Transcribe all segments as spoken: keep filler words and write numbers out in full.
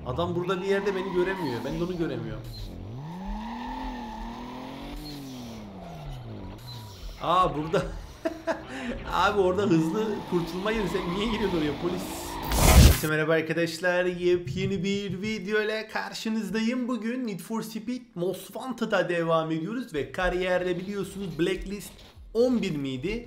Adam burada bir yerde beni göremiyor. Ben de onu göremiyorum. Aa burada. Abi orada hızlı kurtulma yeri. Sen niye giriyorsun oraya polis? Herkese merhaba arkadaşlar. Yepyeni bir video ile karşınızdayım. Bugün Need for Speed Most Wanted'a devam ediyoruz. Ve kariyerde biliyorsunuz Blacklist on bir miydi?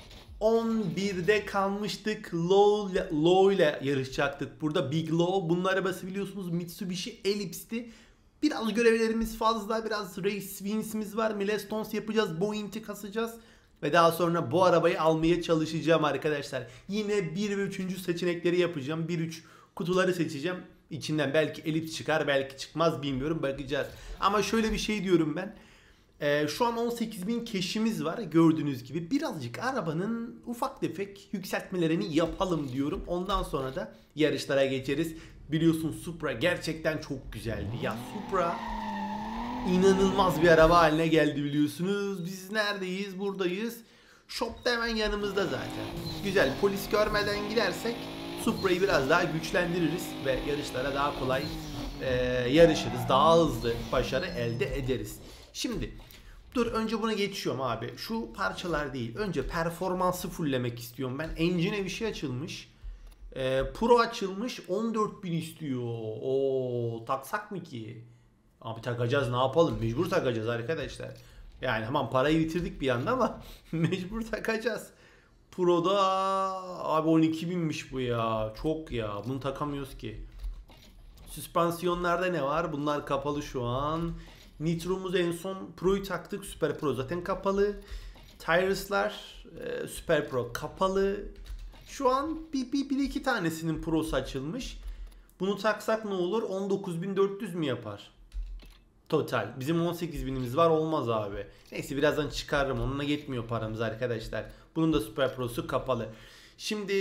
on birde kalmıştık. Low, Low ile yarışacaktık. Burada Big Low. Bunun arabası biliyorsunuz Mitsubishi Ellipse'ti. Biraz görevlerimiz fazla. Biraz race wins'imiz var. Milestones yapacağız. Boeing'i kasacağız. Ve daha sonra bu arabayı almaya çalışacağım arkadaşlar. Yine bir ve üçüncü seçenekleri yapacağım. bir üç kutuları seçeceğim. İçinden belki Ellipse çıkar, belki çıkmaz, bilmiyorum, bakacağız. Ama şöyle bir şey diyorum ben. Ee, şu an on sekiz bin keşimiz var gördüğünüz gibi. Birazcık arabanın ufak tefek yükseltmelerini yapalım diyorum. Ondan sonra da yarışlara geçeriz. Biliyorsun Supra gerçekten çok güzeldi. Ya Supra inanılmaz bir araba haline geldi biliyorsunuz. Biz neredeyiz? Buradayız. Shop da hemen yanımızda zaten. Güzel, polis görmeden gidersek Supra'yı biraz daha güçlendiririz ve yarışlara daha kolay e, yarışırız. Daha hızlı başarı elde ederiz. Şimdi dur, önce buna geçiyorum abi. Şu parçalar değil. Önce performansı fulllemek istiyorum ben. Engine'e bir şey açılmış. E, Pro açılmış. on dört bin istiyor. Oo, taksak mı ki? Abi takacağız, ne yapalım? Mecbur takacağız arkadaşlar. Yani hemen parayı bitirdik bir anda ama mecbur takacağız. Pro'da abi on iki binmiş bu ya. Çok ya. Bunu takamıyoruz ki. Süspansiyonlarda ne var? Bunlar kapalı şu an. Nitro'muz en son Pro'yu taktık. Super Pro zaten kapalı. Tyres'lar e, Super Pro kapalı. Şu an bir, bir, bir iki tanesinin Pro'su açılmış. Bunu taksak ne olur? on dokuz bin dört yüz mü yapar? Total. Bizim on sekiz binimiz var, olmaz abi. Neyse birazdan çıkarırım. Onunla yetmiyor paramız arkadaşlar. Bunun da Super Pro'su kapalı. Şimdi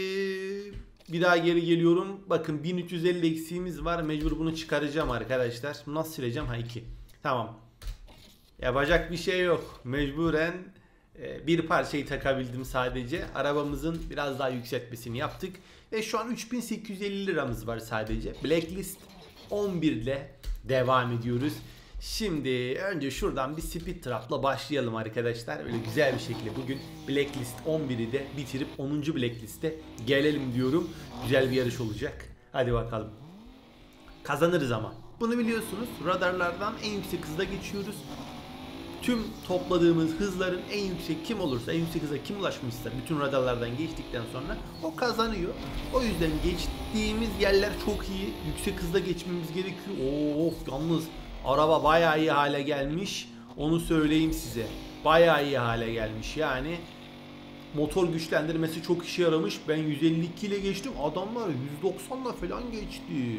bir daha geri geliyorum. Bakın bin üç yüz elli eksiğimiz var. Mecbur bunu çıkaracağım arkadaşlar. Nasıl sileceğim? Ha iki. Tamam. Yapacak bir şey yok. Mecburen bir parçayı takabildim sadece. Arabamızın biraz daha yükseltmesini yaptık. Ve şu an üç bin sekiz yüz elli liramız var sadece. Blacklist on bir ile devam ediyoruz. Şimdi önce şuradan bir Speed Trap'la başlayalım arkadaşlar. Öyle güzel bir şekilde bugün Blacklist on biri de bitirip onuncu Blacklist'e gelelim diyorum. Güzel bir yarış olacak. Hadi bakalım. Kazanırız ama. Bunu biliyorsunuz. Radarlardan en yüksek hızda geçiyoruz. Tüm topladığımız hızların en yüksek kim olursa, en yüksek hıza kim ulaşmışsa bütün radarlardan geçtikten sonra o kazanıyor. O yüzden geçtiğimiz yerler çok iyi. Yüksek hızda geçmemiz gerekiyor. Of, yalnız araba bayağı iyi hale gelmiş. Onu söyleyeyim size. Bayağı iyi hale gelmiş. Yani motor güçlendirmesi çok işe yaramış. Ben yüz elli iki ile geçtim. Adamlar yüz doksanla falan geçti.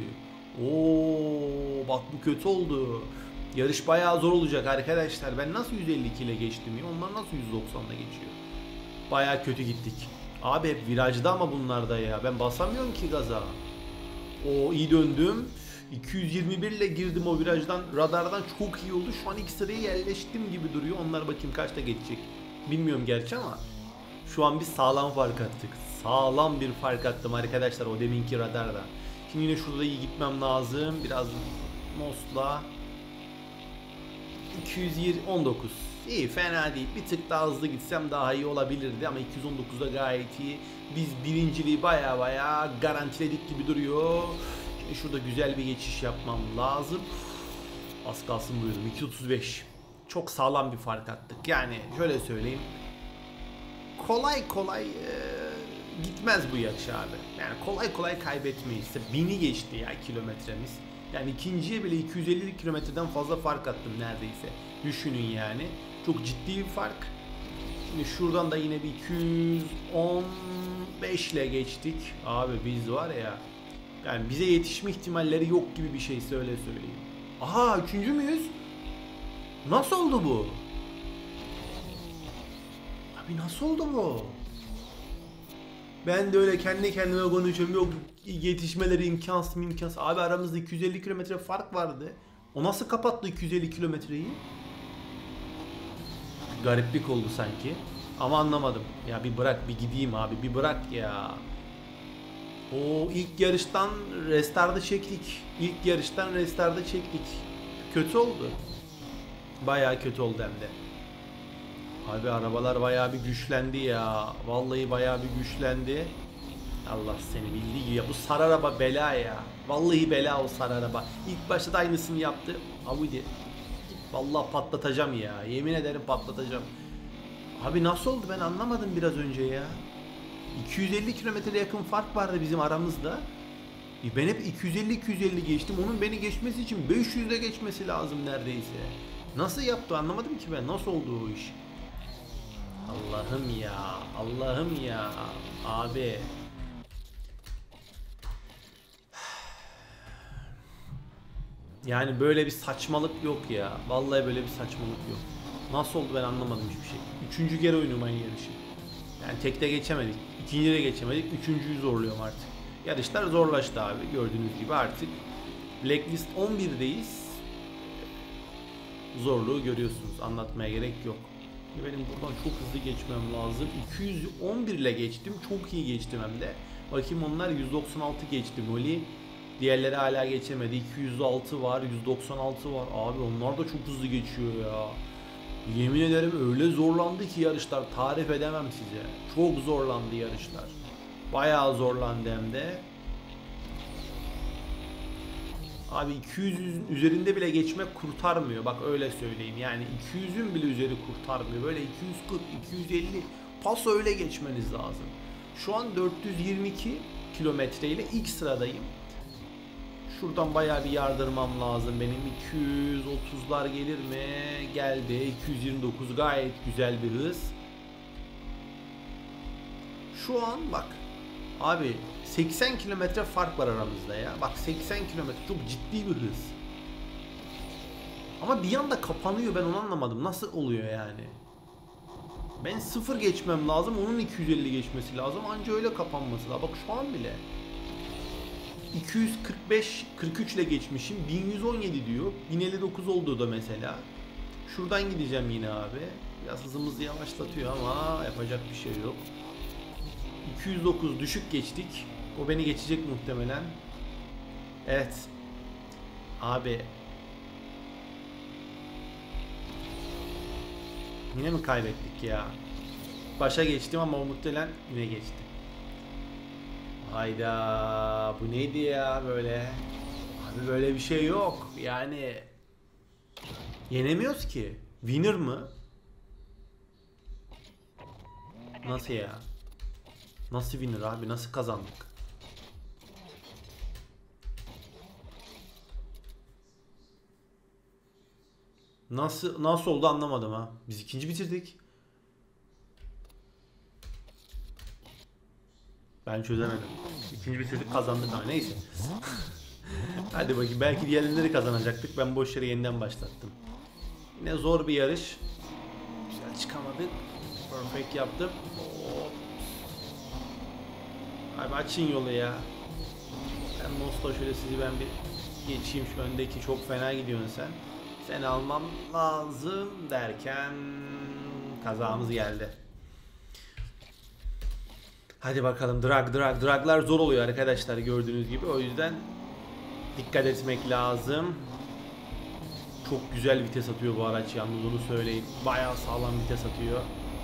Oo, bak bu kötü oldu. Yarış bayağı zor olacak arkadaşlar. Ben nasıl yüz elli iki ile geçtim ya? Onlar nasıl yüz doksanla geçiyor? Bayağı kötü gittik. Abi hep virajda ama bunlarda ya. Ben basamıyorum ki gaza. O iyi döndüm. iki yüz yirmi bir ile girdim o virajdan. Radardan çok iyi oldu. Şu an ilk sıraya yerleştim gibi duruyor. Onlar bakayım kaçta geçecek. Bilmiyorum gerçi ama şu an biz sağlam fark attık. Sağlam bir fark attım arkadaşlar o deminki radarda. Şimdi yine şurada iyi gitmem lazım. Biraz Mos'la iki yüz on dokuz. İyi, fena değil. Bir tık daha hızlı gitsem daha iyi olabilirdi ama iki yüz on dokuzda gayet iyi. Biz birinciliği baya baya garantiledik gibi duruyor. Şimdi şurada güzel bir geçiş yapmam lazım. Az kalsın buyurdum. iki yüz otuz beş. Çok sağlam bir fark attık. Yani şöyle söyleyeyim. Kolay kolay e, gitmez bu yarış abi. Yani kolay kolay kaybetmeyiz. Bini geçti ya kilometremiz. Yani ikinciye bile iki yüz elli kilometreden fazla fark attım neredeyse. Düşünün yani. Çok ciddi bir fark. Şimdi şuradan da yine bir iki yüz on beş ile geçtik. Abi biz var ya. Yani bize yetişme ihtimalleri yok gibi bir şey, söyle söyleyeyim. Aha, üçüncü müyüz? Nasıl oldu bu? Abi nasıl oldu bu? Ben de öyle kendi kendime konuşuyorum. Yok yetişmeleri imkansız imkansız. Abi aramızda iki yüz elli kilometre fark vardı. O nasıl kapattı iki yüz elli kilometreyi? Gariplik oldu sanki. Ama anlamadım. Ya bir bırak bir gideyim abi, bir bırak ya. O ilk yarıştan restart'ı çektik. İlk yarıştan restart'ı çektik. Kötü oldu. Bayağı kötü oldu hem de. Abi arabalar bayağı bir güçlendi ya. Vallahi bayağı bir güçlendi. Allah seni bildiği gibi ya. Bu sarı araba bela ya. Vallahi bela o sarı araba. İlk başta da aynısını yaptı. Audi. Vallahi patlatacağım ya. Yemin ederim patlatacağım. Abi nasıl oldu ben anlamadım biraz önce ya. iki yüz elli kilometre yakın fark vardı bizim aramızda. E ben hep iki yüz elli iki yüz elli geçtim. Onun beni geçmesi için beş yüzde geçmesi lazım neredeyse. Nasıl yaptı anlamadım ki ben. Nasıl oldu o iş? Allah'ım ya. Allah'ım ya. Abi. Yani böyle bir saçmalık yok ya. Vallahi böyle bir saçmalık yok. Nasıl oldu ben anlamadım hiçbir şey. Üçüncü kere oynuyorum aynı yarışı. Yani tekte geçemedik. İkinciye de geçemedik. Üçüncüyü zorluyorum artık. Yarışlar zorlaştı abi. Gördüğünüz gibi artık Blacklist on birdeyiz. Zorluğu görüyorsunuz. Anlatmaya gerek yok. Benim buradan çok hızlı geçmem lazım. iki yüz on bir ile geçtim. Çok iyi geçtim hem de. Bakayım onlar yüz doksan altı geçti Molly. Diğerleri hala geçemedi. iki yüz altı var, yüz doksan altı var. Abi onlar da çok hızlı geçiyor ya. Yemin ederim öyle zorlandı ki yarışlar. Tarif edemem size. Çok zorlandı yarışlar. Bayağı zorlandı hem de. Abi iki yüzün üzerinde bile geçmek kurtarmıyor. Bak öyle söyleyeyim. Yani iki yüzün bile üzeri kurtarmıyor. Böyle iki yüz kırk, iki yüz elli pas öyle geçmeniz lazım. Şu an dört yüz yirmi iki kilometre ile ilk sıradayım. Şuradan bayağı bir yardırmam lazım. Benim iki yüz otuzlar gelir mi? Geldi. iki yüz yirmi dokuz gayet güzel bir hız. Şu an bak. Abi seksen kilometre fark var aramızda ya. Bak seksen kilometre çok ciddi bir hız. Ama bir anda kapanıyor, ben onu anlamadım. Nasıl oluyor yani? Ben sıfır geçmem lazım, onun iki yüz elli geçmesi lazım. Anca öyle kapanması lazım. Bak şu an bile. iki yüz kırk beş kırk üç ile geçmişim. bin yüz on yedi diyor. bin elli dokuz oldu da mesela. Şuradan gideceğim yine abi. Biraz hızımızı yavaşlatıyor ama yapacak bir şey yok. iki yüz dokuz düşük geçtik. O beni geçecek muhtemelen. Evet. Abi. Yine mi kaybettik ya? Başa geçtim ama muhtemelen yine geçti. Hayda. Bu neydi ya böyle? Abi böyle bir şey yok. Yani yenemiyoruz ki. Winner mı? Nasıl ya? Nasıl winner abi? Nasıl kazandık? Nasıl nasıl oldu anlamadım ha. Biz ikinci bitirdik. Ben çözemedim. İkinci bitirdik, kazandık ama neyse. Hadi bakayım, belki diğerleri kazanacaktık. Ben boş yere yeniden başlattım. Yine zor bir yarış. Güzel çıkamadık. Perfect yaptım. Hop. Abi açın yolu ya. Ben Nosta şöyle sizi ben bir geçeyim, şu öndeki çok fena gidiyorsun sen. Seni almam lazım derken kazamız geldi. Hadi bakalım, drag drag draglar zor oluyor arkadaşlar gördüğünüz gibi, o yüzden dikkat etmek lazım. Çok güzel vites atıyor bu araç yalnız, onu söyleyeyim. Bayağı sağlam vites atıyor.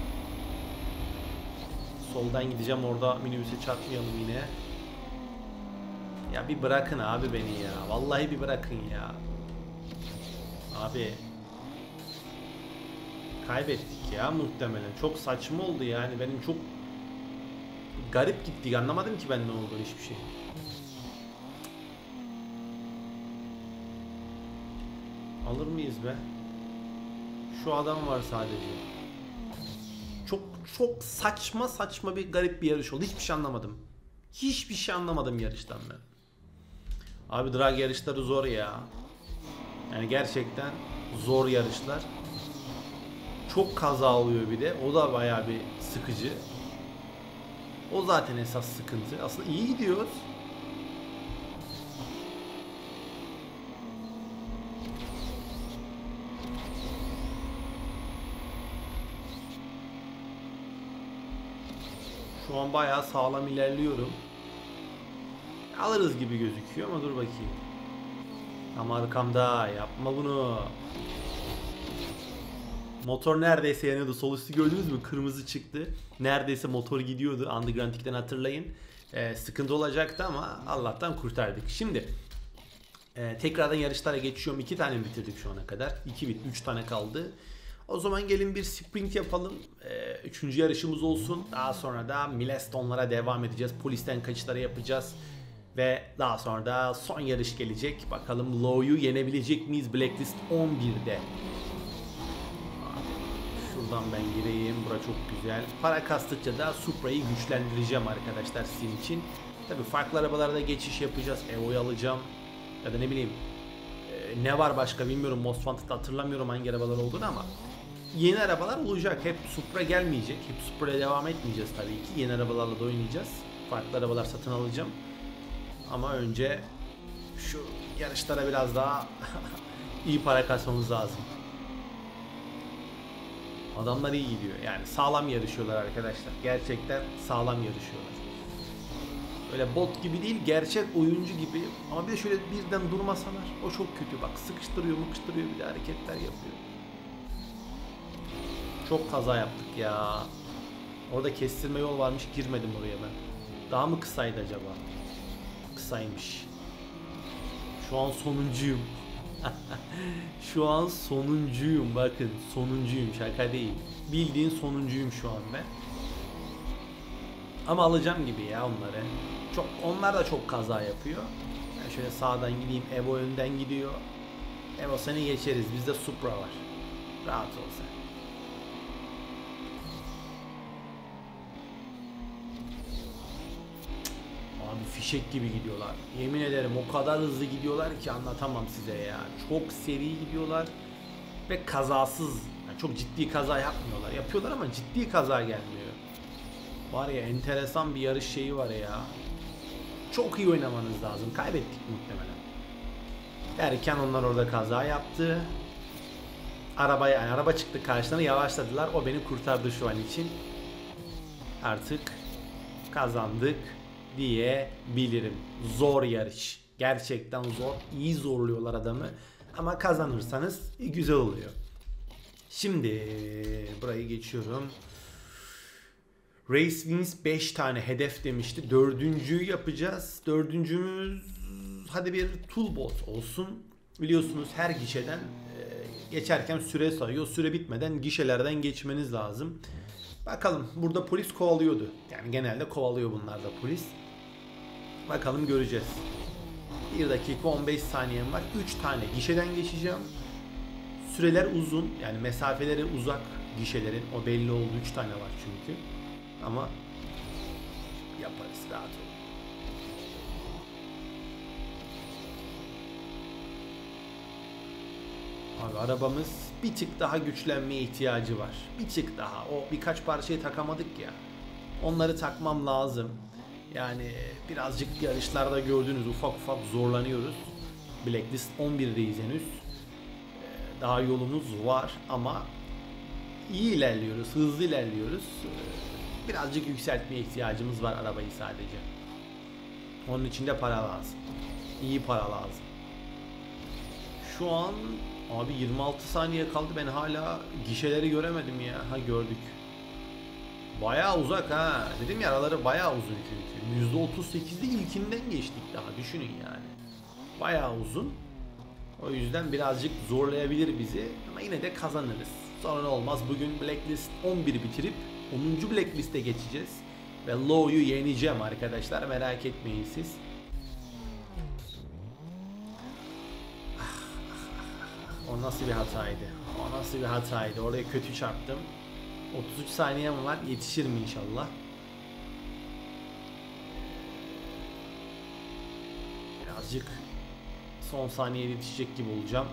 Soldan gideceğim, orada minibüse çarpmayalım yine. Ya bir bırakın abi beni ya. Vallahi bir bırakın ya. Abi. Kaybettik ya muhtemelen. Çok saçma oldu yani. Benim çok garip gitti. Anlamadım ki ben ne oldu hiçbir şey. Alır mıyız be? Şu adam var sadece. Çok çok saçma saçma bir garip bir yarış oldu. Hiçbir şey anlamadım. Hiçbir şey anlamadım yarıştan ben. Abi drag yarışları zor ya. Yani gerçekten zor yarışlar. Çok kaza oluyor bir de. O da bayağı bir sıkıcı. O zaten esas sıkıntı. Aslında iyi gidiyoruz. Şu an bayağı sağlam ilerliyorum. alırız gibi gözüküyor ama dur bakayım. Ama arkamda yapma bunu. Motor neredeyse yanıyordu. Sol üstü gördünüz mü? Kırmızı çıktı. Neredeyse motor gidiyordu. Underground'den hatırlayın. Ee, sıkıntı olacaktı ama Allah'tan kurtardık. Şimdi e, tekrardan yarışlara geçiyorum. iki tane bitirdik şu ana kadar. iki bit, üç tane kaldı. O zaman gelin bir sprint yapalım. Ee, üçüncü yarışımız olsun. Daha sonra da milestone'lara devam edeceğiz. Polisten kaçışları yapacağız. Ve daha sonra da son yarış gelecek. Bakalım Low'yu yenebilecek miyiz Blacklist on birde? Şuradan ben gireyim. Bura çok güzel. Para kastıkça da Supra'yı güçlendireceğim arkadaşlar sizin için. Tabii farklı arabalarda geçiş yapacağız. Evo'yu alacağım. Ya da ne bileyim. E, ne var başka bilmiyorum. Most Wanted'da hatırlamıyorum hangi arabalar olduğunu ama yeni arabalar olacak. Hep Supra gelmeyecek. Hep Supra'ya devam etmeyeceğiz tabii ki. Yeni arabalarla da oynayacağız. Farklı arabalar satın alacağım. Ama önce şu yarışlara biraz daha iyi para kasmamız lazım. Adamlar iyi gidiyor. Yani sağlam yarışıyorlar arkadaşlar. Gerçekten sağlam yarışıyorlar. Öyle bot gibi değil, gerçek oyuncu gibi. Ama bir de şöyle birden durmasalar o çok kötü. Bak sıkıştırıyor, mıkıştırıyor, bir de hareketler yapıyor. Çok kaza yaptık ya. Orada kestirme yol varmış, girmedim oraya ben. Daha mı kısaydı acaba? Kısaymış. Şu an sonuncuyum. Şu an sonuncuyum, bakın sonuncuyum, şaka değil. Bildiğin sonuncuyum şu an ben. Ama alacağım gibi ya onları. Çok, onlar da çok kaza yapıyor. Yani şöyle sağdan gideyim, Evo önden gidiyor. Evo seni geçeriz, bizde Supra var. Rahat ol sen. Abi fişek gibi gidiyorlar. Yemin ederim o kadar hızlı gidiyorlar ki anlatamam size ya. Çok seri gidiyorlar ve kazasız. Yani çok ciddi kaza yapmıyorlar. Yapıyorlar ama ciddi kaza gelmiyor. Var ya enteresan bir yarış şeyi var ya. Çok iyi oynamanız lazım. Kaybettik muhtemelen. Derken onlar orada kaza yaptı. Araba yani araba çıktı karşılarına, yavaşladılar. O beni kurtardı şu an için. Artık kazandık diyebilirim. Zor yarış. Gerçekten zor. İyi zorluyorlar adamı. Ama kazanırsanız güzel oluyor. Şimdi burayı geçiyorum. Race Wins beş tane hedef demişti. Dördüncüyü yapacağız. Dördüncümüz hadi bir toolbot olsun. Biliyorsunuz her gişeden geçerken süre sayıyor. Süre bitmeden gişelerden geçmeniz lazım. Bakalım, burada polis kovalıyordu. Yani genelde kovalıyor bunlar da polis. Bakalım göreceğiz. bir dakika on beş saniyem var. üç tane gişeden geçeceğim. Süreler uzun. Yani mesafeleri uzak gişelerin. O belli oldu. üç tane var çünkü. Ama yaparız, rahat olun. Abi arabamız bir tık daha güçlenmeye ihtiyacı var. Bir tık daha. O birkaç parçayı takamadık ya. Onları takmam lazım. Yani birazcık yarışlarda gördüğünüz ufak ufak zorlanıyoruz. Blacklist on birdeyiz henüz. Daha yolumuz var ama iyi ilerliyoruz, hızlı ilerliyoruz. Birazcık yükseltmeye ihtiyacımız var arabayı sadece. Onun için de para lazım. İyi para lazım. Şu an abi yirmi altı saniye kaldı, ben hala gişeleri göremedim ya. Ha gördük. Bayağı uzak ha. Dedim ya araları bayağı uzun çünkü. yüzde otuz sekizde ilkinden geçtik daha, düşünün yani. Bayağı uzun. O yüzden birazcık zorlayabilir bizi ama yine de kazanırız. Sonra ne olmaz, bugün Blacklist on bir bitirip onuncu Blacklist'e geçeceğiz. Ve Low'yu yeneceğim arkadaşlar, merak etmeyin siz. O nasıl bir hataydı? O nasıl bir hataydı? Oraya kötü çarptım. otuz üç saniyem var. Yetişirim inşallah. Birazcık son saniyeye yetişecek gibi olacağım.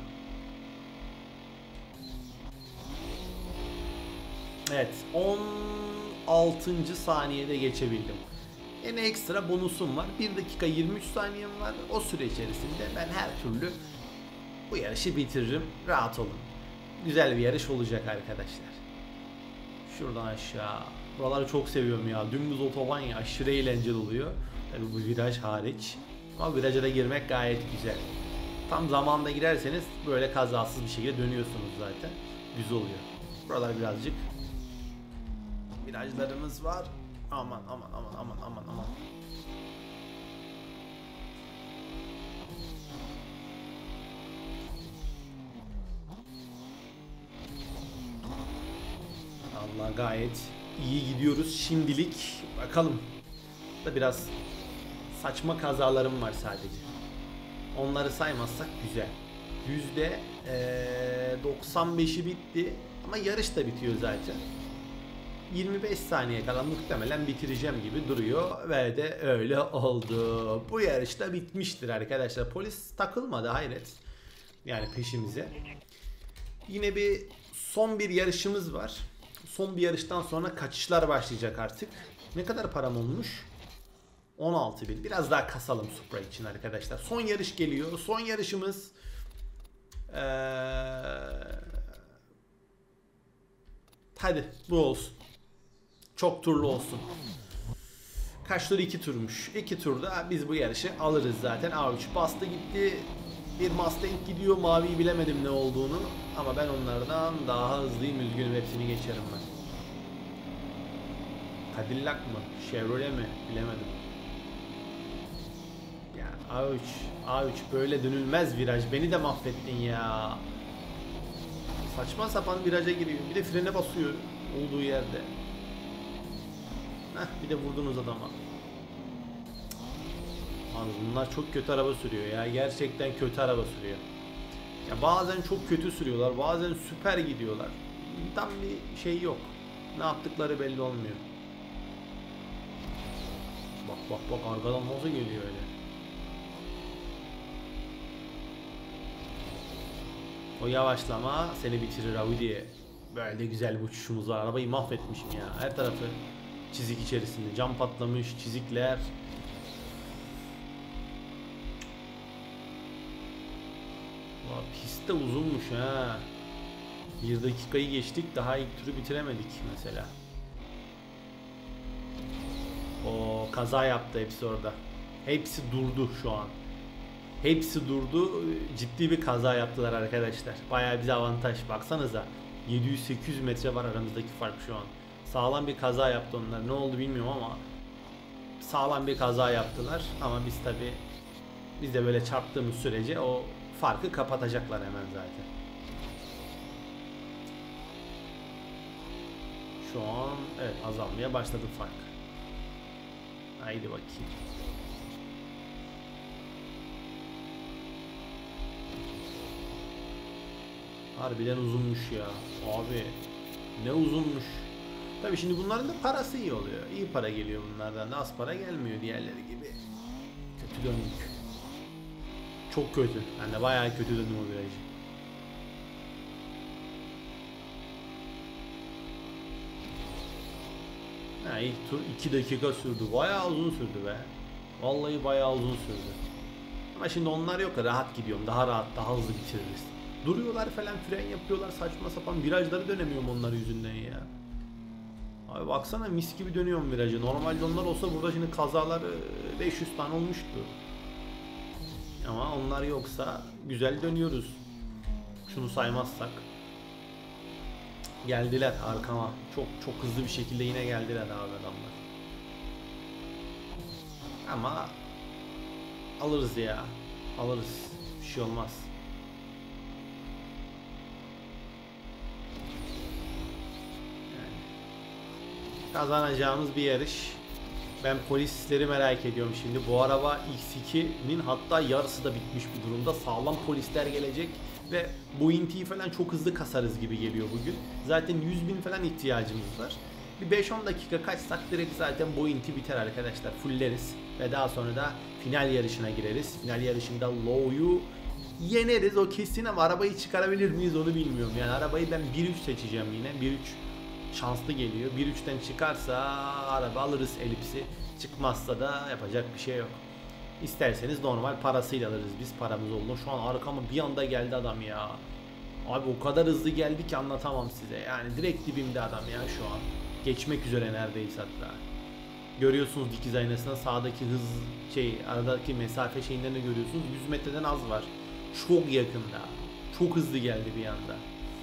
Evet, on altıncı saniyede geçebildim. Yine ekstra bonusum var. bir dakika yirmi üç saniyem var. O süre içerisinde ben her türlü bu yarışı bitiririm. Rahat olun. Güzel bir yarış olacak arkadaşlar. Şuradan aşağı. Buraları çok seviyorum ya. Dümdüz otoban ya. Aşırı eğlenceli oluyor. Tabii bu viraj hariç. Ama viraja da girmek gayet güzel. Tam zamanında girerseniz böyle kazasız bir şekilde dönüyorsunuz zaten. Güzel oluyor. Buralar birazcık virajlarımız var. Aman aman aman aman aman aman. Allah, gayet iyi gidiyoruz şimdilik. Bakalım. Da biraz saçma kazalarım var sadece. Onları saymazsak güzel. Yüzde doksan beşi bitti ama yarış da bitiyor zaten. yirmi beş saniye kala muhtemelen bitireceğim gibi duruyor ve de öyle oldu. Bu yarış da bitmiştir arkadaşlar. Polis takılmadı, hayret. Yani peşimize. Yine bir son bir yarışımız var. Son bir yarıştan sonra kaçışlar başlayacak artık. Ne kadar param olmuş? on altı bin. Biraz daha kasalım Supra için arkadaşlar. Son yarış geliyor. Son yarışımız. Ee... Hadi bu olsun. Çok turlu olsun. Kaç tur? iki turmuş. iki turda biz bu yarışı alırız zaten. A üç bastı gitti. Bir Mustang gidiyor. Maviyi bilemedim ne olduğunu. Ama ben onlardan daha hızlıyım. Üzgünüm, hepsini geçerim ben. Cadillac mı? Chevrolet mi? Bilemedim. Ya A üç. A üç böyle dönülmez viraj. Beni de mahvettin ya. Saçma sapan viraja giriyor. Bir de frene basıyor olduğu yerde. Heh, bir de vurdunuz adama. Abi bunlar çok kötü araba sürüyor ya. Gerçekten kötü araba sürüyor. Ya bazen çok kötü sürüyorlar. Bazen süper gidiyorlar. Tam bir şey yok. Ne yaptıkları belli olmuyor. Bak bak bak, arkadan nasıl geliyor öyle. O yavaşlama seni bitirir Audi. Böyle güzel bir uçuşumuz var. Arabayı mahvetmişim ya. Her tarafı çizik içerisinde. Cam patlamış, çizikler. Vay, pist de uzunmuş ha. Bir dakikayı geçtik, daha ilk turu bitiremedik mesela. O kaza yaptı hepsi orada. Hepsi durdu şu an. Hepsi durdu. Ciddi bir kaza yaptılar arkadaşlar. Bayağı bize avantaj. Baksanıza. yedi yüz sekiz yüz metre var aramızdaki fark şu an. Sağlam bir kaza yaptı onlar. Ne oldu bilmiyorum ama sağlam bir kaza yaptılar. Ama biz tabi biz de böyle çarptığımız sürece o farkı kapatacaklar hemen zaten. Şu an evet azalmaya başladı fark. Haydi bakayım. Harbiden uzunmuş ya. Abi ne uzunmuş. Tabii şimdi bunların da parası iyi oluyor. İyi para geliyor bunlardan da, az para gelmiyor diğerleri gibi. Kötü döndük. Çok kötü. Ben de bayağı kötü döndüm o virajı. Ha, ilk tur iki dakika sürdü. Bayağı uzun sürdü be. Vallahi bayağı uzun sürdü. Ama şimdi onlar yok, rahat gidiyorum. Daha rahat, daha hızlı bitiririz. Duruyorlar falan, fren yapıyorlar, saçma sapan virajları dönemiyorum onlar yüzünden ya. Abi baksana, mis gibi dönüyorum virajı. Normalde onlar olsa burada şimdi kazalar beş yüz tane olmuştu. Ama onlar yoksa güzel dönüyoruz. Şunu saymazsak. Geldiler arkama. Çok çok hızlı bir şekilde yine geldiler abi adamlar. Ama alırız ya. Alırız. Bir şey olmaz. Kazanacağımız bir yarış. Ben polisleri merak ediyorum şimdi. Bu araba X iki'nin hatta yarısı da bitmiş bir durumda. Sağlam polisler gelecek ve bu intiyi falan çok hızlı kasarız gibi geliyor bugün. Zaten yüz bin falan ihtiyacımız var. Bir beş on dakika kaçsak direkt zaten bu inti biter arkadaşlar. Fulleriz ve daha sonra da final yarışına gireriz. Final yarışında Low'yu yeneriz o kesin, ama arabayı çıkarabilir miyiz onu bilmiyorum. Yani arabayı ben bir üç seçeceğim yine. bir üç şanslı geliyor. bir üçten çıkarsa araba alırız elipsi. Çıkmazsa da yapacak bir şey yok. İsterseniz normal parasıyla alırız biz, paramız oldu. Şu an arkama bir anda geldi adam ya. Abi o kadar hızlı geldi ki anlatamam size. Yani direkt dibimde adam ya şu an. Geçmek üzere neredeyse hatta. Görüyorsunuz dikiz aynasında sağdaki hız şey aradaki mesafe şeyinden de görüyorsunuz. yüz metreden az var. Çok yakında. Çok hızlı geldi bir anda.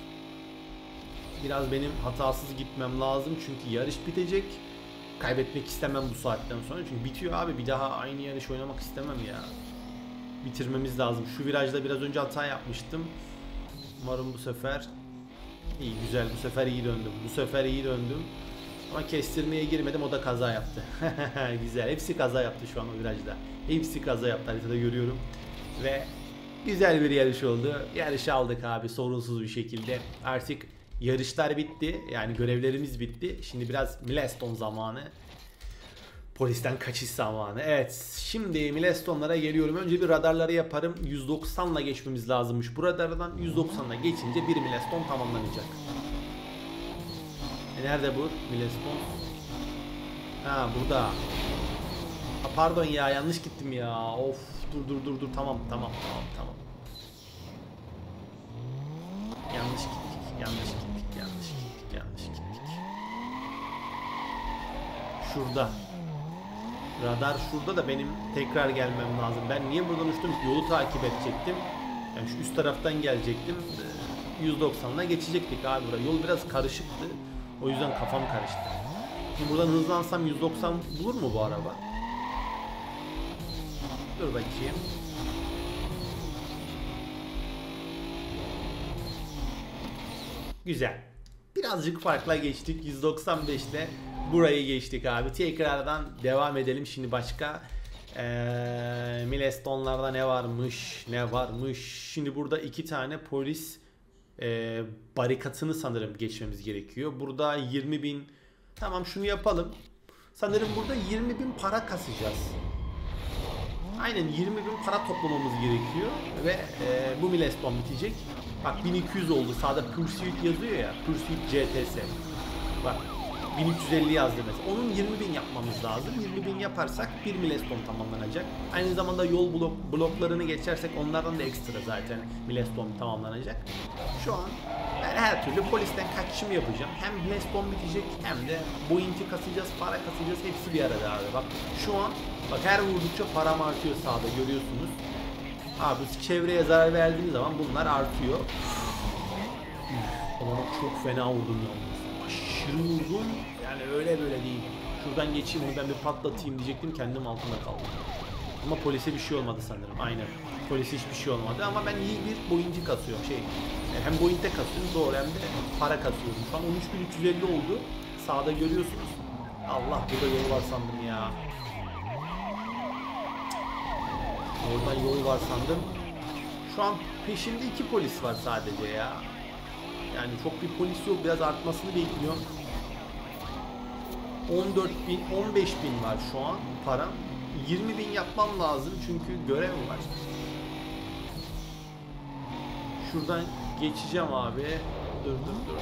Biraz benim hatasız gitmem lazım çünkü yarış bitecek. Kaybetmek istemem bu saatten sonra çünkü bitiyor abi, bir daha aynı yarış oynamak istemem ya. Bitirmemiz lazım. Şu virajda biraz önce hata yapmıştım. Umarım bu sefer iyi, güzel, bu sefer iyi döndüm. Bu sefer iyi döndüm. Ama kestirmeye girmedim, o da kaza yaptı. Güzel, hepsi kaza yaptı şu an o virajda. Hepsi kaza yaptı, haritada görüyorum. Ve güzel bir yarış oldu. Yarışı aldık abi sorunsuz bir şekilde. Artık yarışlar bitti. Yani görevlerimiz bitti. Şimdi biraz Milestone zamanı. Polisten kaçış zamanı. Evet. Şimdi Milestone'lara geliyorum. Önce bir radarları yaparım. yüz doksanla geçmemiz lazımmış. Bu radardan yüz doksanla geçince bir Milestone tamamlanacak. E nerede bu Milestone? Ha burada. Ha, pardon ya, yanlış gittim ya. Of, dur dur dur dur. Tamam tamam tamam tamam. Yanlış gittik. Yanlış gittik. Yanlış gittik. Yanlış gittik. Şurada. Radar şurada da benim tekrar gelmem lazım. Ben niye buradan uçtum ki? Yolu takip edecektim. Yani şu üst taraftan gelecektim. yüz doksanla geçecektik abi buraya. Yol biraz karışıktı. O yüzden kafam karıştı. Şimdi buradan hızlansam yüz doksan bulur mu bu araba? Dur bakayım. Güzel. Birazcık farkla geçtik. yüz doksan beş ile burayı geçtik abi. Tekrardan devam edelim. Şimdi başka ee, Milestone'larda ne varmış? Ne varmış? Şimdi burada iki tane polis e, barikatını sanırım geçmemiz gerekiyor. Burada yirmi bin. Tamam, şunu yapalım. Sanırım burada yirmi bin para kasacağız. Aynen, yirmi bin para toplamamız gerekiyor ve e, bu Milestone bitecek. Bak bin iki yüz oldu. Sağda Pursuit yazıyor ya. Pursuit C T S. Bak bin üç yüz elli yazdı mesela. Onun yirmi bin yapmamız lazım. yirmi bin yaparsak bir Milestone tamamlanacak. Aynı zamanda yol blok, bloklarını geçersek onlardan da ekstra zaten Milestone tamamlanacak. Şu an ben her türlü polisten kaçışımı yapacağım. Hem Milestone bitecek hem de bounty kasacağız, para kasacağız. Hepsi bir arada abi. Bak şu an bak her vurdukça param artıyor sağda, görüyorsunuz. Abi çevreye zarar verdiğiniz zaman bunlar artıyor. Ama çok fena vurdum yalnız. Aşırı vurdum. Yani öyle böyle değil. Şuradan geçeyim, onu ben bir patlatayım diyecektim, kendim altında kaldım. Ama polise bir şey olmadı sanırım. Aynen. Polise hiçbir şey olmadı ama ben iyi bir bounty kasıyorum. Şey, hem bounty'de kasıyorum doğru, hem de para kasıyorum. Şu an on üç bin üç yüz elli oldu. Sağda görüyorsunuz. Allah, burada yol var sandım ya. Oradan yol var sandım. Şu an peşimde iki polis var sadece ya. Yani çok bir polis yok. Biraz artmasını bekliyorum. on dört bin, on beş bin var şu an param. yirmi bin yapmam lazım çünkü görev var. Şuradan geçeceğim abi. Dur dur dur.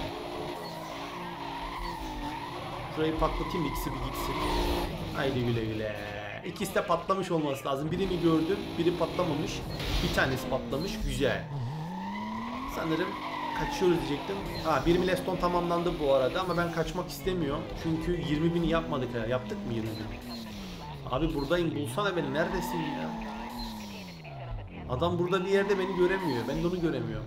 Şurayı patlatayım, ikisi bir gitsin. Haydi güle güle. İkisi de patlamış olması lazım. Birini gördüm, biri patlamamış. Bir tanesi patlamış, güzel. Sanırım kaçıyoruz diyecektim. Ha, bir Milestone tamamlandı bu arada ama ben kaçmak istemiyorum. Çünkü yirmi bini yapmadık ya. Yaptık mı yirmi bin? Abi buradayım, bulsana beni. Neredesin ya? Adam burada bir yerde, beni göremiyor. Ben de onu göremiyorum.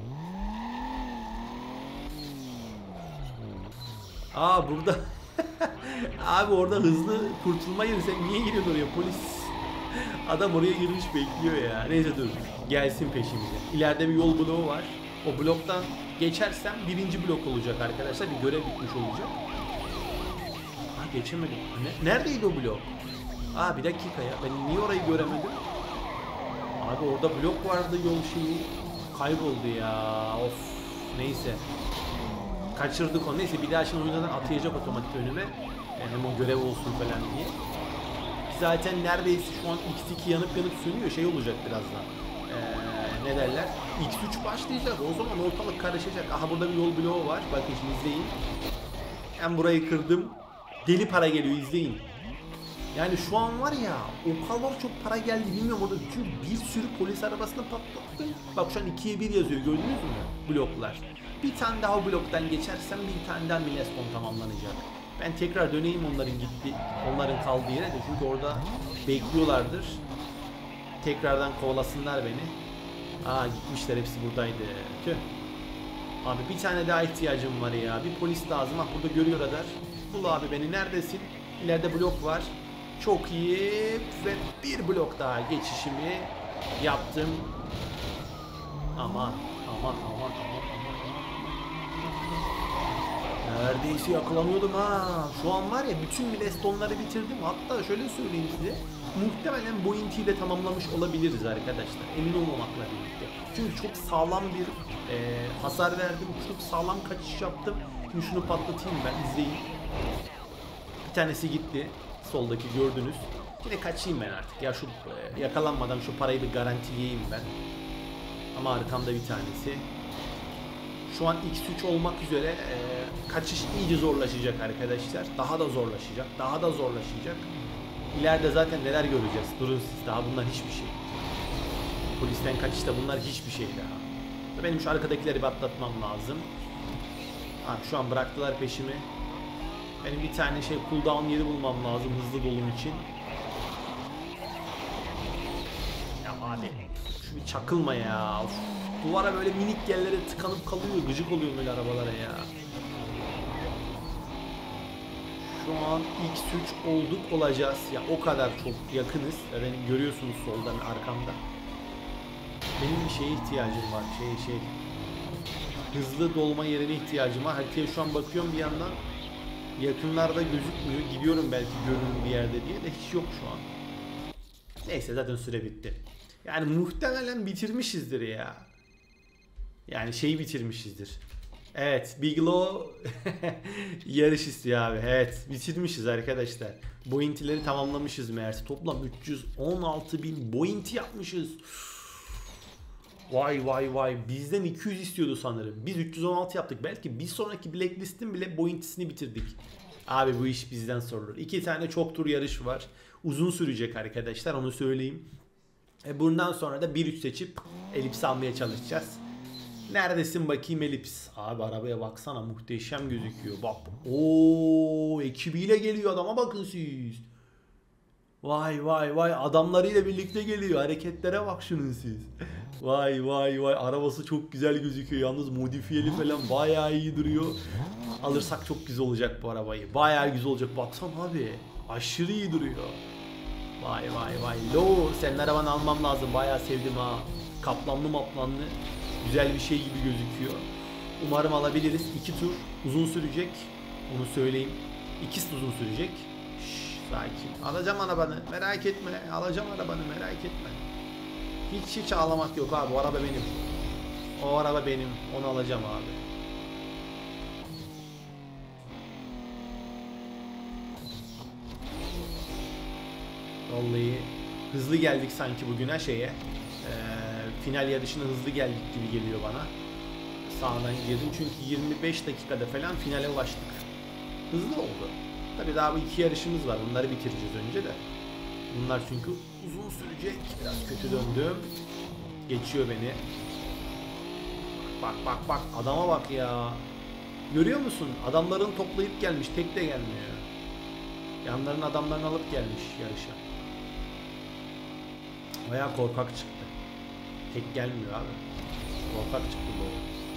Aa, burada. Abi orada hızlı kurtulma yeri, sen niye giriyorsun oraya polis? Adam oraya girmiş bekliyor ya. Neyse dur, gelsin peşimize. İleride bir yol bloğu var. O bloktan geçersem birinci blok olacak arkadaşlar. Bir görev bitmiş olacak. Ha, geçemedim. Ne? Neredeydi o blok? Aa, bir dakika ya, ben niye orayı göremedim? Abi orada blok vardı, yol şeyi kayboldu ya. Of, neyse. Kaçırdık onu. Neyse, bir daha şimdi oyundan atayacak otomatik önüme. Yani hem o görev olsun falan diye. Zaten neredeyse şu an X iki yanıp yanıp sönüyor. Şey olacak birazdan. Ee, ne derler? X üç başlayacak. O zaman ortalık karışacak. Aha, burada bir yol bloğu var. Bakın şimdi izleyin. Ben burayı kırdım. Deli para geliyor, izleyin. Yani şu an var ya, o kadar çok para geldi bilmiyorum, orada çünkü bir sürü polis arabasını patlattı. Bak şu an ikiye bir yazıyor, gördünüz mü bloklar? Bir tane daha bloktan geçersem bir tane daha Milestone tamamlanacak. Ben tekrar döneyim onların gitti, onların kaldığı yere de, çünkü orada bekliyorlardır. Tekrardan kovalasınlar beni. Aa, gitmişler, hepsi buradaydı. Tüh. Abi bir tane daha ihtiyacım var ya. Bir polis lazım. Ah, burada görüyor radar. Bul abi beni, neredesin? İleride blok var. Çok iyi. Ve bir blok daha geçişimi yaptım. Aman aman aman aman aman. Neredeyse yakalanıyordum ha. Şu an var ya, bütün Milestonları bitirdim. Hatta şöyle söyleyeyim size. Muhtemelen Bounty ile tamamlamış olabiliriz arkadaşlar. Emin olmamakla birlikte. Çünkü çok sağlam bir e, hasar verdim. Çok sağlam kaçış yaptım. Şimdi şunu patlatayım ben, izleyin. Bir tanesi gitti. Soldaki gördünüz. Yine kaçayım ben artık. Ya şu e, yakalanmadan şu parayı bir garantileyeyim ben. Ama arkamda bir tanesi. Şu an iks üç olmak üzere e, kaçış iyice zorlaşacak arkadaşlar. Daha da zorlaşacak. Daha da zorlaşacak. İleride zaten neler göreceğiz. Durun siz, daha bunlar hiçbir şey. Polisten kaçışta bunlar hiçbir şey daha. Benim şu arkadakileri bir atlatmam lazım. Abi şu an bıraktılar peşimi. Benim bir tane şey cooldown yeri bulmam lazım hızlı dolum için. Ya abi şu bir çakılma ya. Of. Duvara böyle minik yerlere tıkanıp kalıyor. Gıcık oluyor böyle arabalara ya. Şu an iks üç olduk olacağız. Ya o kadar çok yakınız. Beni görüyorsunuz soldan, arkamda. Benim bir şeye ihtiyacım var. Şey şey. Hızlı dolma yerine ihtiyacım var. Haritaya şu an bakıyorum bir yandan. Yakınlarda gözükmüyor. Gidiyorum belki görünür bir yerde diye de hiç yok şu an. Neyse, zaten süre bitti. Yani muhtemelen bitirmişizdir ya. Yani şeyi bitirmişizdir. Evet, Bigelow yarış istiyor abi. Evet, bitirmişiz arkadaşlar. Bounty'leri tamamlamışız meğerse. Toplam üç yüz on altı bin bounty yapmışız. Vay vay vay. Bizden iki yüz istiyordu sanırım. Biz üç yüz on altı yaptık. Belki bir sonraki Blacklist'in bile bounty'sini bitirdik. Abi bu iş bizden sorulur. İki tane çok tur yarış var. Uzun sürecek arkadaşlar, onu söyleyeyim. E bundan sonra da bir üç seçip elips almaya çalışacağız. Neredesin bakayım elips? Abi arabaya baksana, muhteşem gözüküyor. Bak. Oo, ekibiyle geliyor, adama bakın siz. Vay vay vay, adamlarıyla birlikte geliyor. Hareketlere bak şunun siz. Vay vay vay, arabası çok güzel gözüküyor. Yalnız modifiyeli falan bayağı iyi duruyor. Alırsak çok güzel olacak bu arabayı. Bayağı güzel olacak. Baksana abi. Aşırı iyi duruyor. Vay vay vay. Lo, senin arabanı almam lazım. Bayağı sevdim ha. Kaplanlı maplanlı. Güzel bir şey gibi gözüküyor. Umarım alabiliriz. İki tur uzun sürecek. Onu söyleyeyim. İkisi uzun sürecek. Şşş, sakin. Alacağım arabanı. Merak etme. Alacağım arabanı. Merak etme. Hiç hiç ağlamak yok abi. O araba benim. O araba benim. Onu alacağım abi. Vallahi hızlı geldik sanki bugüne şeye. Ee, final yarışına hızlı geldik gibi geliyor bana. Sağdan girdim çünkü yirmi beş dakikada falan finale ulaştık. Hızlı oldu. Tabii daha bu iki yarışımız var. Bunları bitireceğiz önce de. Bunlar çünkü uzun sürecek. Biraz kötü döndüm. Geçiyor beni. Bak bak bak, adama bak ya. Görüyor musun? Adamların toplayıp gelmiş. Tek de gelmiyor. Yanlarının adamlarını alıp gelmiş yarışa. Bayağı korkak çıktı. Tek gelmiyor abi. Korkak çıktı bu.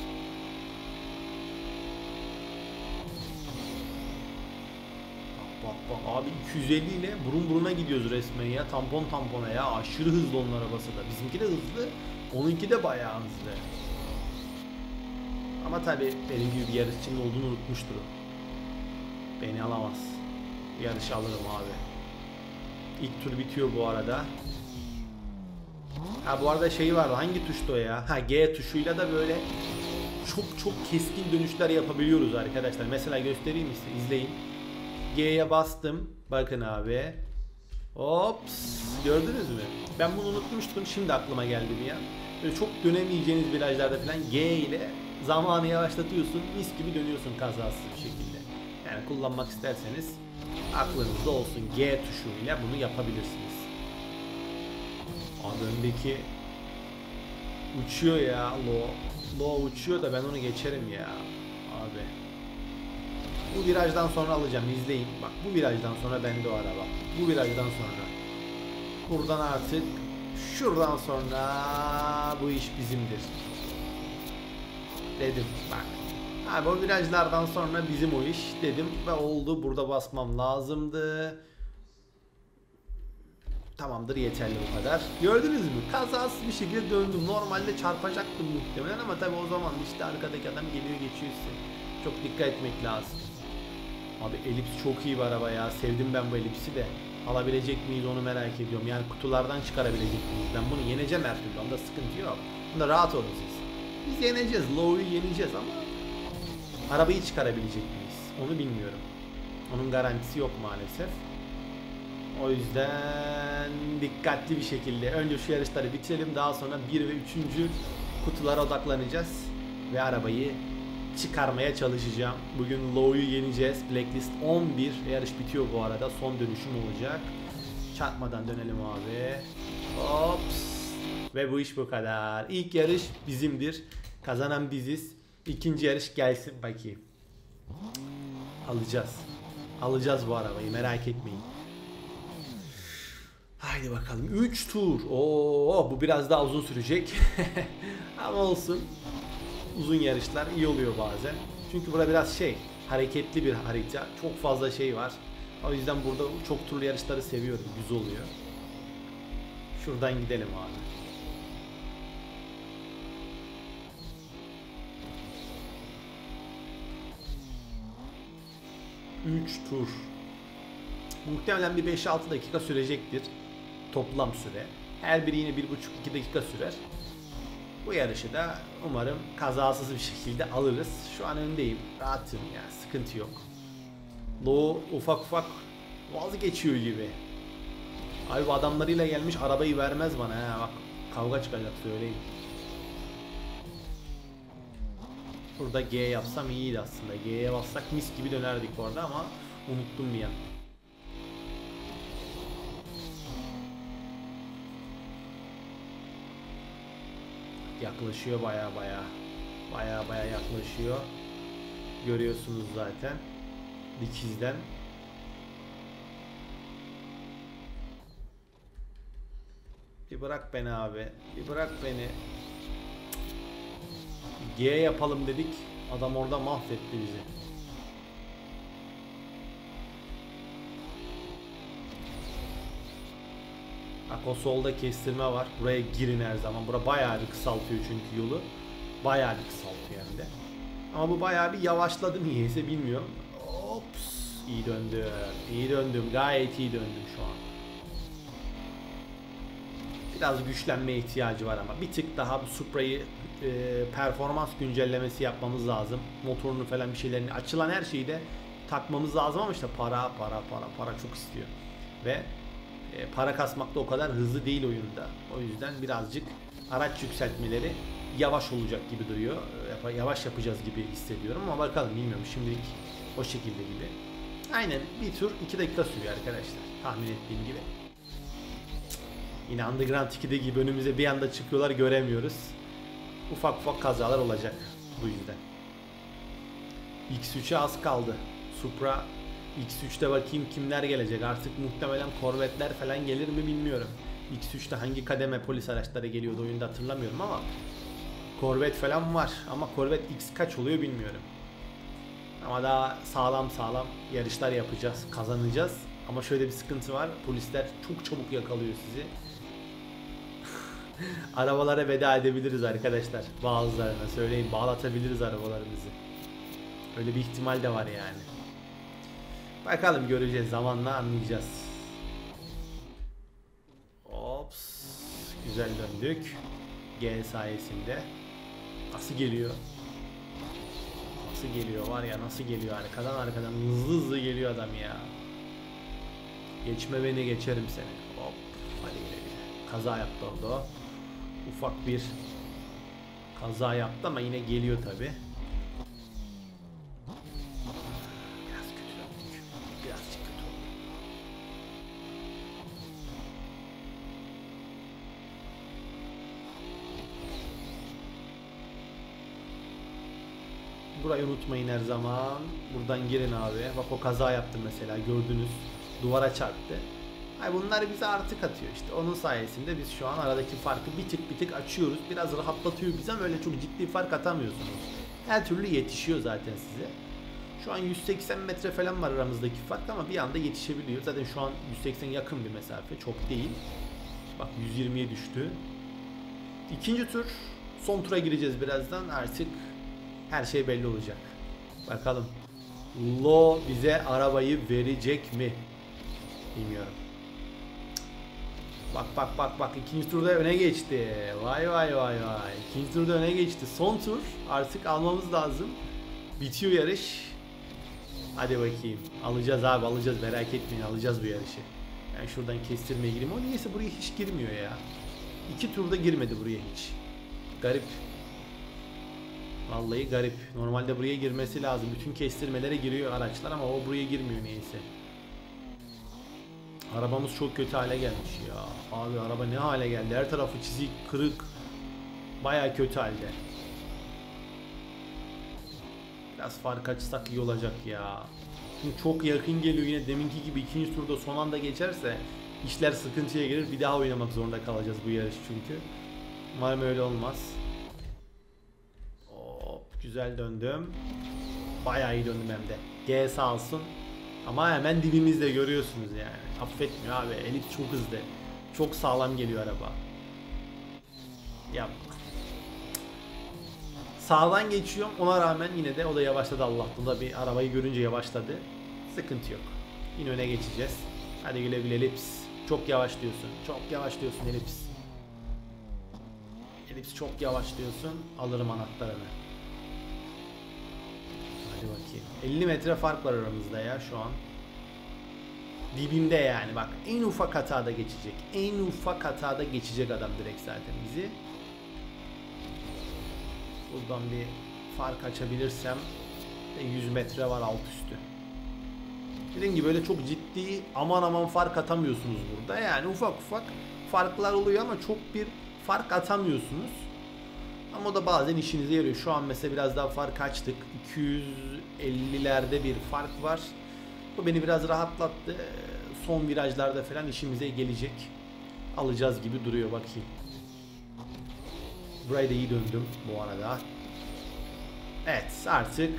Bak bak bak abi, iki yüz elli ile burun buruna gidiyoruz resmen ya. Tampon tampona ya. Aşırı hızlı onun arabası da. Bizimki de hızlı. Onunki de bayağı hızlı. Ama tabi benim gibi bir yarışçının olduğunu unutmuştur o. Beni alamaz. Yarışı alırım abi. İlk tur bitiyor bu arada. Ha bu arada şey vardı, hangi tuştu o ya? Ha G tuşuyla da böyle çok çok keskin dönüşler yapabiliyoruz arkadaşlar. Mesela göstereyim size, izleyin. G'ye bastım. Bakın abi. Ops. Gördünüz mü? Ben bunu unutmuştum. Şimdi aklıma geldi bir an. Böyle çok dönemeyeceğiniz virajlarda falan G ile zamanı yavaşlatıyorsun. Mis gibi dönüyorsun kazasız bir şekilde. Yani kullanmak isterseniz aklınızda olsun. G tuşuyla bunu yapabilirsiniz. Abi öndeki uçuyor ya. Lo. Lo uçuyor da ben onu geçerim ya. Abi. Bu virajdan sonra alacağım, izleyin. Bak bu virajdan sonra bende o araba. Bu virajdan sonra. Buradan artık şuradan sonra bu iş bizimdir. Dedim bak. Abi o virajlardan sonra bizim o iş dedim ve oldu. Burada basmam lazımdı. Tamamdır, yeterli bu kadar. Gördünüz mü? Kazasız bir şekilde döndüm. Normalde çarpacaktım muhtemelen ama tabi o zaman işte arkadaki adam geliyor geçiyor size. Çok dikkat etmek lazım. Abi elips çok iyi bir araba ya. Sevdim ben bu elipsi de. Alabilecek miyiz onu merak ediyorum. Yani kutulardan çıkarabilecek miyiz? Ben bunu yeneceğim her türlü. Onda sıkıntı yok. Bunda rahat olun siz. Biz yeneceğiz. Low'yu yeneceğiz ama arabayı çıkarabilecek miyiz? Onu bilmiyorum. Onun garantisi yok maalesef. O yüzden dikkatli bir şekilde önce şu yarışları bitirelim. Daha sonra bir ve üçüncü kutulara odaklanacağız. Ve arabayı çıkarmaya çalışacağım. Bugün Low'yu yeneceğiz. Blacklist on bir. Yarış bitiyor bu arada. Son dönüşüm olacak. Çarpmadan dönelim abi. Hops. Ve bu iş bu kadar. İlk yarış bizimdir. Kazanan biziz. İkinci yarış gelsin bakayım. Alacağız. Alacağız bu arabayı, merak etmeyin. Haydi bakalım. üç tur. Oo, bu biraz daha uzun sürecek. Ama olsun. Uzun yarışlar iyi oluyor bazen. Çünkü burada biraz şey, hareketli bir harita. Çok fazla şey var. O yüzden burada çok turlu yarışları seviyorum. Güzel oluyor. Şuradan gidelim abi. üç tur. Muhtemelen bir beş altı dakika sürecektir. Toplam süre. Her biri yine bir buçuk iki dakika sürer. Bu yarışı da umarım kazasız bir şekilde alırız. Şu an öndeyim. Rahatım ya. Yani, sıkıntı yok. Low ufak ufak vazgeçiyor gibi. Abi adamlarıyla gelmiş, arabayı vermez bana ha. Bak kavga çıkacak, söyleyeyim. Burada G yapsam iyiydi aslında. G'ye bassak mis gibi dönerdik orada ama unuttum bir an. Yaklaşıyor baya baya. Baya baya yaklaşıyor. Görüyorsunuz zaten. Dikizden. Bir bırak beni abi. Bir bırak beni. G yapalım dedik. Adam orada mahvetti bizi. Bak o solda kestirme var. Buraya girin her zaman. Bura bayağı bir kısaltıyor çünkü yolu. Bayağı bir kısaltıyor hem de. Ama bu bayağı bir yavaşladı niyeyse bilmiyorum. Ops. İyi döndüm. İyi döndüm. Gayet iyi döndüm şu an. Biraz güçlenmeye ihtiyacı var ama bir tık daha bu Supra'yı e, performans güncellemesi yapmamız lazım. Motorunu falan bir şeylerini, açılan her şeyi de takmamız lazım ama işte para para para para çok istiyor. Ve e, para kasmak da o kadar hızlı değil oyunda. O yüzden birazcık araç yükseltmeleri yavaş olacak gibi duruyor. Yavaş yapacağız gibi hissediyorum ama bakalım, bilmiyorum, şimdilik o şekilde gibi. Aynen bir tur iki dakika sürüyor arkadaşlar, tahmin ettiğim gibi. Yine Underground ikide gibi önümüze bir anda çıkıyorlar, göremiyoruz. Ufak ufak kazalar olacak bu yüzden. X üçe az kaldı. Supra X üçte bakayım kimler gelecek. Artık muhtemelen Corvette'ler falan gelir mi bilmiyorum. X üçte hangi kademe polis araçları geliyordu oyunda hatırlamıyorum ama Corvette falan var. Ama Corvette X kaç oluyor bilmiyorum. Ama daha sağlam sağlam yarışlar yapacağız. Kazanacağız. Ama şöyle bir sıkıntı var. Polisler çok çabuk yakalıyor sizi. Arabalara veda edebiliriz arkadaşlar. Bazılarına söyleyin, bağlatabiliriz arabalarımızı. Öyle bir ihtimal de var yani. Bakalım, göreceğiz, zamanla anlayacağız. Ops. Güzel döndük. G sayesinde. Nasıl geliyor? Nasıl geliyor var ya, nasıl geliyor arkadan arkadan hızlı hızlı geliyor adam ya. Geçme beni, geçerim seni. Hop. Hadi güle güle. Kaza yaptı orada o. Ufak bir kaza yaptı ama yine geliyor tabi. Biraz kötü döndük. Birazcık kötü oldu. Burayı unutmayın her zaman. Buradan girin abi. Bak o kaza yaptım mesela, gördünüz. Duvara çarptı. Ay bunlar bize artık atıyor işte. Onun sayesinde biz şu an aradaki farkı bir tık bir tık açıyoruz. Biraz rahatlatıyor bize ama öyle çok ciddi fark atamıyorsunuz. Her türlü yetişiyor zaten size. Şu an yüz seksen metre falan var aramızdaki fark ama bir anda yetişebiliyor. Zaten şu an yüz seksen yakın bir mesafe. Çok değil. Bak yüz yirmiye düştü. İkinci tur. Son tura gireceğiz birazdan. Artık her şey belli olacak. Bakalım. Lo bize arabayı verecek mi? Bilmiyorum. Bak bak bak bak. İkinci turda öne geçti. Vay vay vay vay. İkinci turda öne geçti. Son tur. Artık almamız lazım. Bitiyor yarış. Hadi bakayım. Alacağız abi, alacağız. Merak etmeyin, alacağız bu yarışı. Ben şuradan kestirmeye gireyim. O niyeyse buraya hiç girmiyor ya. İki turda girmedi buraya hiç. Garip. Vallahi garip. Normalde buraya girmesi lazım. Bütün kestirmelere giriyor araçlar ama o buraya girmiyor neyse. Arabamız çok kötü hale gelmiş ya. Abi araba ne hale geldi? Her tarafı çizik, kırık. Baya kötü halde. Biraz fark açsak iyi olacak ya. Şimdi çok yakın geliyor yine, deminki gibi ikinci turda son anda geçerse işler sıkıntıya girer. Bir daha oynamak zorunda kalacağız bu yarış çünkü. Umarım öyle olmaz. Hop, güzel döndüm. Bayağı iyi döndüm hem de. G sağ olsun. Ama hemen dibimizde görüyorsunuz yani. Affetmiyor abi. Elips çok hızlı. Çok sağlam geliyor araba. Yap. Sağdan geçiyorum. Ona rağmen yine de o da yavaşladı Allah'tan. Da bir arabayı görünce yavaşladı. Sıkıntı yok. Yine öne geçeceğiz. Hadi güle güle Elips. Çok yavaş diyorsun. Çok yavaş diyorsun Elips. Elips çok yavaş diyorsun. Alırım anahtarını. Hadi bakayım. elli metre fark var aramızda ya şu an. Dibimde yani bak. En ufak hatada geçecek. En ufak hatada geçecek adam direkt zaten bizi. Buradan bir fark açabilirsem yüz metre var alt üstü. Dediğim gibi böyle çok ciddi aman aman fark atamıyorsunuz burada. Yani ufak ufak farklar oluyor ama çok bir fark atamıyorsunuz. Ama o da bazen işinize yarıyor. Şu an mesela biraz daha fark açtık. iki yüz ellilerde bir fark var. Bu beni biraz rahatlattı. Son virajlarda falan işimize gelecek. Alacağız gibi duruyor, bakayım. Burayı da iyi döndüm bu arada. Evet, artık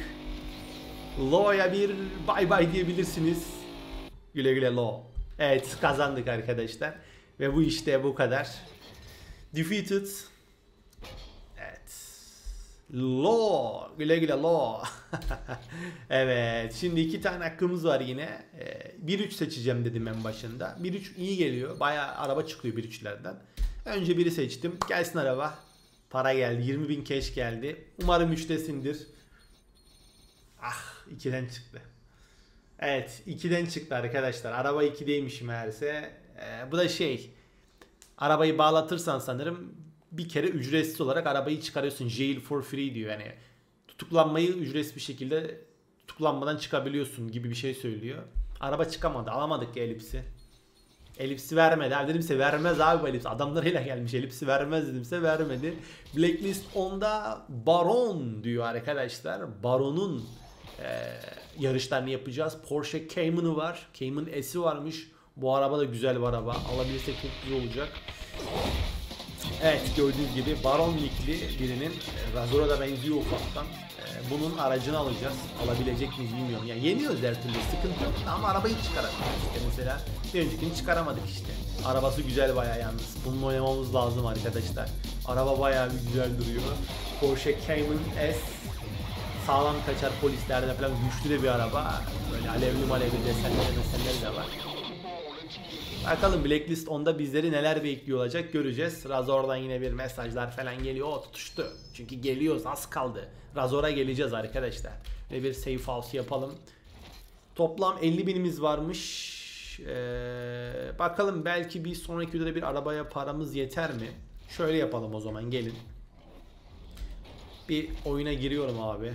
Lo'ya bir bay bay diyebilirsiniz. Güle güle Lo. Evet, kazandık arkadaşlar. Ve bu işte bu kadar. Defeated. Evet. Lo. Güle güle Lo. Evet. Şimdi iki tane hakkımız var yine. bir üç seçeceğim dedim en başında. bir üç iyi geliyor. Bayağı araba çıkıyor bir üçlerden. Önce biri seçtim. Gelsin araba. Para geldi. yirmi bin cash geldi. Umarım üçtesindir. Ah, ikiden çıktı. Evet, ikiden çıktı arkadaşlar. Araba ikideymiş meğerse. Ee, bu da şey. Arabayı bağlatırsan sanırım bir kere ücretsiz olarak arabayı çıkarıyorsun. Jail for free diyor yani. Tutuklanmayı ücretsiz bir şekilde tutuklanmadan çıkabiliyorsun gibi bir şey söylüyor. Araba çıkamadı. Alamadık ya Elips'i. Elips'i vermedi. Abi dedimse vermez abi bu Elips. Adamlarıyla gelmiş. Elips'i vermez dedimse vermedi. Blacklist onda Baron diyor arkadaşlar. Baron'un e, yarışlarını yapacağız. Porsche Cayman'ı var. Cayman S'i varmış. Bu araba da güzel bir araba. Alabilirsek çok güzel olacak. Evet, gördüğünüz gibi Baron nickli birinin, Razor'a da benziyor ufaktan. Bunun aracını alacağız. Alabilecek miyiz bilmiyorum. Yani yeniyoruz her türlü, sıkıntı yok ama arabayı çıkaramıyoruz işte mesela. Bir öncekini çıkaramadık işte. Arabası güzel bayağı yalnız. Bunun oynamamız lazım arkadaşlar. Araba bayağı bir güzel duruyor. Porsche Cayman S. Sağlam kaçar polislerde falan, güçlü de bir araba. Böyle alevli malevli desenleri desenleri de var. Bakalım Blacklist onda bizleri neler bekliyor olacak göreceğiz. Razor'dan yine bir mesajlar falan geliyor. O tutuştu. Çünkü geliyoruz, az kaldı. Razor'a geleceğiz arkadaşlar. Ve bir safe house yapalım. Toplam elli binimiz varmış. Ee, bakalım belki bir sonraki videoda bir arabaya paramız yeter mi? Şöyle yapalım o zaman, gelin. Bir oyuna giriyorum abi.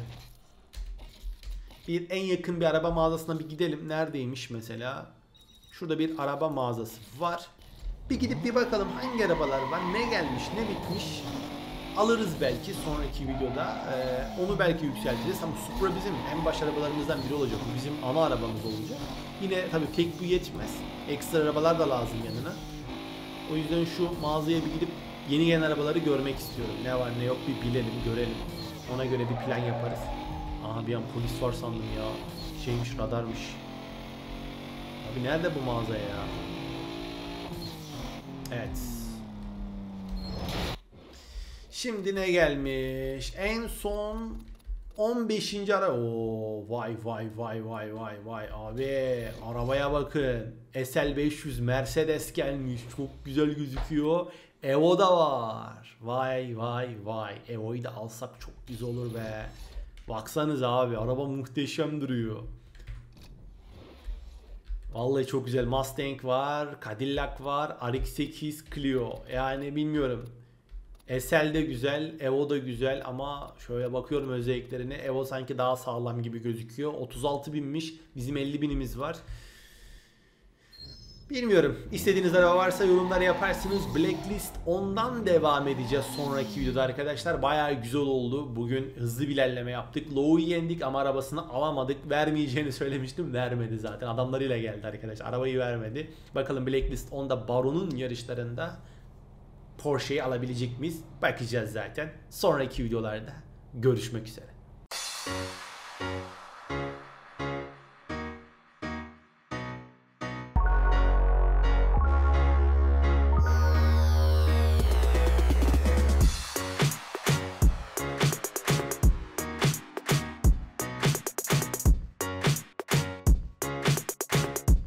Bir en yakın bir araba mağazasına bir gidelim. Neredeymiş mesela? Şurada bir araba mağazası var. Bir gidip bir bakalım hangi arabalar var, ne gelmiş, ne bitmiş. alırız belki sonraki videoda. Ee, onu belki yükseltiriz ama Supra bizim en baş arabalarımızdan biri olacak. Bu bizim ana arabamız olacak. Yine tabii pek bu yetmez. Ekstra arabalar da lazım yanına. O yüzden şu mağazaya bir gidip yeni gelen arabaları görmek istiyorum. Ne var ne yok bir bilelim, görelim. Ona göre bir plan yaparız. Aha bir an polis var sandım ya. Şeymiş, radarmış. Abi nerede bu mağaza ya? Evet. Şimdi ne gelmiş? En son on beşinci ara. Oo vay vay vay vay vay vay abi. Arabaya bakın. S L beş yüz Mercedes gelmiş. Çok güzel gözüküyor. Evo da var. Vay vay vay. Evo'yu da alsak çok güzel olur be. Baksanıza abi, araba muhteşem duruyor. Vallahi çok güzel. Mustang var, Cadillac var, R X sekiz Clio. Yani bilmiyorum. S L de güzel, Evo da güzel ama şöyle bakıyorum özelliklerine. Evo sanki daha sağlam gibi gözüküyor. otuz altı binmiş. Bizim elli binimiz var. Bilmiyorum. İstediğiniz araba varsa yorumlara yaparsınız. Blacklist ondan devam edeceğiz sonraki videoda arkadaşlar. Bayağı güzel oldu. Bugün hızlı bir ilerleme yaptık. Low'u yendik ama arabasını alamadık. Vermeyeceğini söylemiştim. Vermedi zaten. Adamlarıyla geldi arkadaşlar. Arabayı vermedi. Bakalım Blacklist onda Baron'un yarışlarında Porsche'yi alabilecek miyiz? Bakacağız zaten. Sonraki videolarda görüşmek üzere.